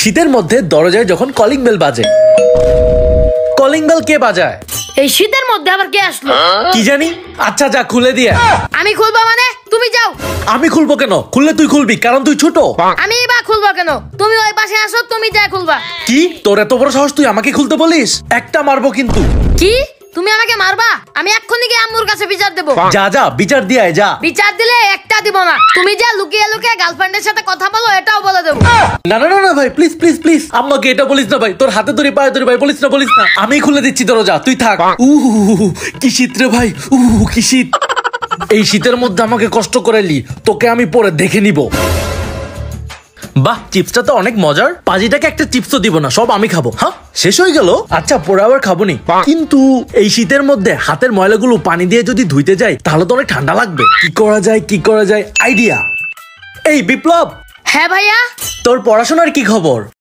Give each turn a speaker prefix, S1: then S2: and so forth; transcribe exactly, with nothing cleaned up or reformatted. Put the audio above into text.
S1: শীতের মধ্যে দরজায় যখন কলিং বেল বাজে, কলিং বেল কে বাজায়?
S2: এই শীতের মধ্যে আবার কে আসলো?
S1: কি জানি। আচ্ছা যা খুলে দিয়া।
S2: আমি খুলবো মানে? তুমি যাও।
S1: আমি খুলবো কেন? খুললে তুই খুলবি, কারণ তুই ছোট।
S2: আমি বা খুলবো কেন? তুমি ওই পাশে আসো, তুমি যা খুলবা।
S1: কি তোর এত বড় সাহস, তুই আমাকে খুলতে বলিস? একটা মারবো কিন্তু।
S2: কি তুমি আমাকে মারবা? আমি এক্ষুনি গিয়ে আম্মুর কাছে বিচার দেবো।
S1: যা যা বিচার দিয়ে আয়, যা।
S2: বিচার দিলে একটা দিব না। তুমি যা লুকিয়ে লুকিয়ে গার্লফ্রেন্ডের সাথে কথা বলো, এটাও বলে দেবো।
S1: না না না না ভাই, প্লিজ প্লিজ প্লিজ আম্মাকে এটা বলিস না ভাই। তোর হাতে ধরে পায়ে ধরে ভাই, বলিস না বলিস না। আমি খুলে দিচ্ছি দরজা, তুই থাক। উহ কি শীত রে ভাই, উহ কি শীত। এই শীতের মধ্যে আমাকে কষ্ট করে লি, তোকে আমি পরে দেখে নিব। বাহ, চিপসটা তো অনেক মজার। পাজিটাকে একটা চিপসও দিব না, সব আমি খাবো। হ্যাঁ শেষ হয়ে গেল। আচ্ছা পরে আবার খাবো নি, কিন্তু এই শীতের মধ্যে হাতের ময়লাগুলো পানি দিয়ে যদি ধুইতে যাই তাহলে তো অনেক ঠান্ডা লাগবে। কি করা যায় কি করা যায়, আইডিয়া। এই বিপ্লব।
S2: হ্যাঁ ভাইয়া।
S1: তোর পড়াশোনার কি খবর?